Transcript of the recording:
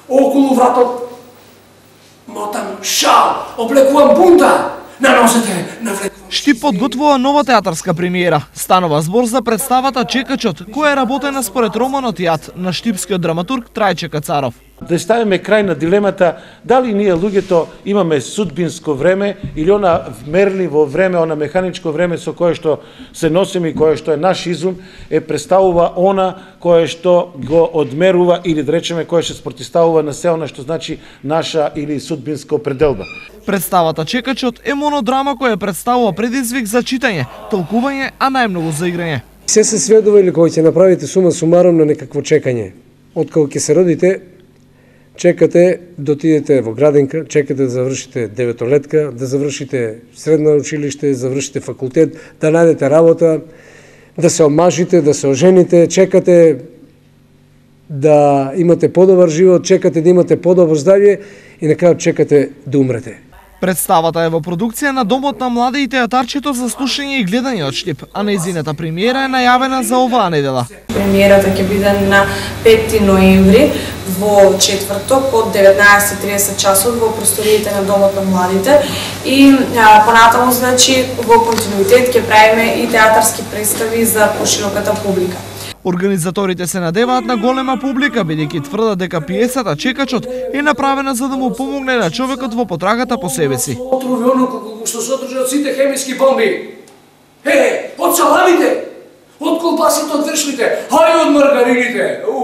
околу вратот, мотам шал, облекувам бунта, на носете навлекувам. Штип подготвува нова театарска премиера. Станува збор за представата Чекачот, која е работена според романот Јад на штипскиот драматург Трајче Кацаров. Да ставиме крај на дилемата дали ние луѓето имаме судбинско време или она мерливо време, она механичко време со кое што се носиме и кое што е наш изум, представува она кое што го одмерува или да речеме кое што спротивставува на се она што значи наша или судбинска определба. Представата Чекачот е монодрама која представува предизвик за читање, толкување, а најмногу за играње. Се сведували кога ќе направите сума сумаром на некакво чекање. Откако ќе се родите, чекате да отидете во градинка, чекате да завршите деветолетка, да завршите средно училиште, завршите факултет, да најдете работа, да се омажите, да се ожените, чекате да имате подобар живот, чекате да имате подобро здравје и на крајот чекате да умрете. Представата е во продукција на Домот на млади и театарчето за слушање и гледање од Штип, а нејзината премиера е најавена за оваа недела. Премиерата ќе биде на 5 ноември во четврток од 19:30 часот во просториите на Домот на младите и понатаму значи во континуитет ќе правиме и театарски представи за пошироката публика. Организаторите се надеваат на голема публика, бидејќи тврдат дека пиесата Чекачот е направена за да му помогне на човекот во потрагата по себе си. Отрови оно што содржат сите хемиски бомби. Од саламите, од колбасите, од вршните, ај од маргарините.